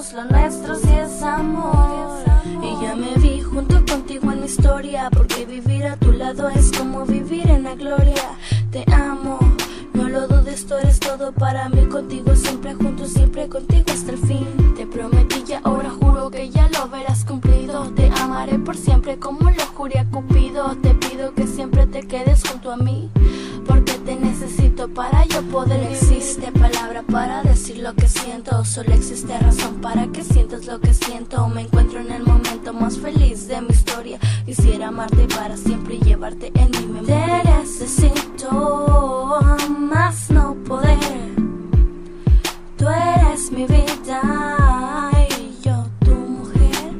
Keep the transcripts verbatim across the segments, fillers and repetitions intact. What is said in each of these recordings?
vamos, lo nuestro sí es amor. Y ya me vi junto contigo en mi historia, porque vivir a tu lado es como vivir en la gloria. Te amo, no lo dudes, tú eres todo para mí. Contigo siempre junto, siempre contigo hasta el fin. Te prometí y ahora juro que ya lo verás cumplido. Te amaré por siempre como lo juré a Cupido. Te pido que siempre te quedes junto a mí, porque te necesito para yo poder. No existe palabra para decir lo que siento, solo existe razón para que sientas lo que siento. Me encuentro en el momento más feliz de mi historia. Quisiera amarte para siempre y llevarte en mi memoria. Te necesito a más no poder. Tú eres mi vida y yo tu mujer.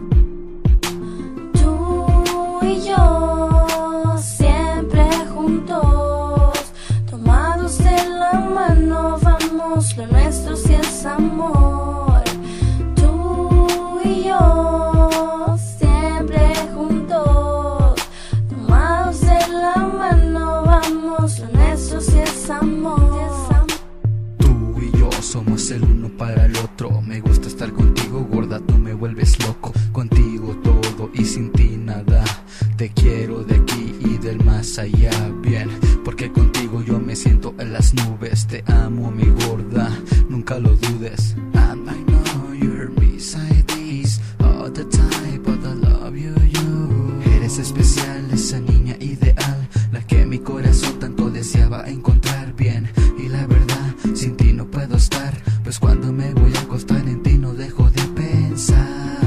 Tú y yo siempre juntos, tomados de la mano, vamos, lo nuestro sí es amor. Tú y yo siempre juntos, tomados de la mano, vamos, lo nuestro sí es amor. Tú y yo somos el uno para el otro. Me gusta estar contigo, gorda, tú me vuelves loco. Contigo todo y sin ti nada. Te quiero de aquí y del más allá, bien, porque contigo yo me siento en las nubes. Te amo, mi gorda, nunca lo dudes. And I know you're beside this all the time, but I love you, you. Eres especial, esa niña ideal, la que mi corazón tanto deseaba encontrar, bien. Y la verdad, sin ti no puedo estar, pues cuando me voy a acostar en ti no dejo de pensar.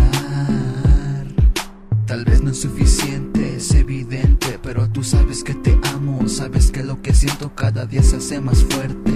Tal vez no es suficiente, es evidente, pero tú sabes que te amo, sabes que lo que siento cada día se hace más fuerte.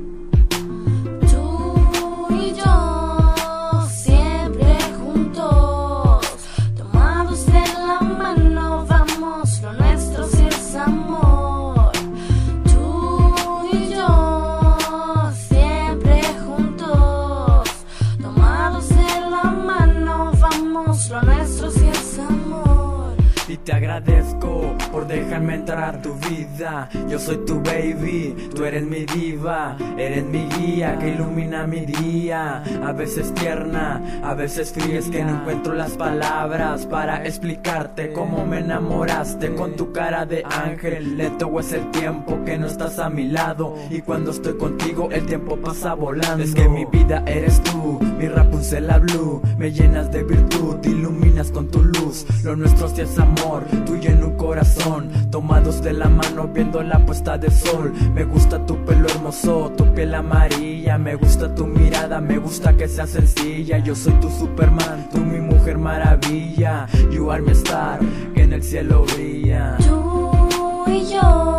Tú y yo siempre juntos, tomados de la mano, vamos, lo nuestro sí es amor. Tú y yo siempre juntos, tomados de la mano, vamos, lo nuestro sí es amor. Y te agradezco por dejarme entrar a tu vida. Yo soy tu baby, tú eres mi diva. Eres mi guía que ilumina mi día. A veces tierna, a veces fría. Es que no encuentro las palabras para explicarte cómo me enamoraste con tu cara de ángel. Lento es el tiempo que no estás a mi lado, y cuando estoy contigo el tiempo pasa volando. Es que mi vida eres tú, mi Rapunzel Blue. Me llenas de virtud, iluminas con tu luz. Lo nuestro sí es amor, tuyo en un corazón, tomados de la mano viendo la puesta de sol. Me gusta tu pelo hermoso, tu piel amarilla. Me gusta tu mirada, me gusta que seas sencilla. Yo soy tu Superman, tú mi mujer maravilla. You are my star, que en el cielo brilla. Tú y yo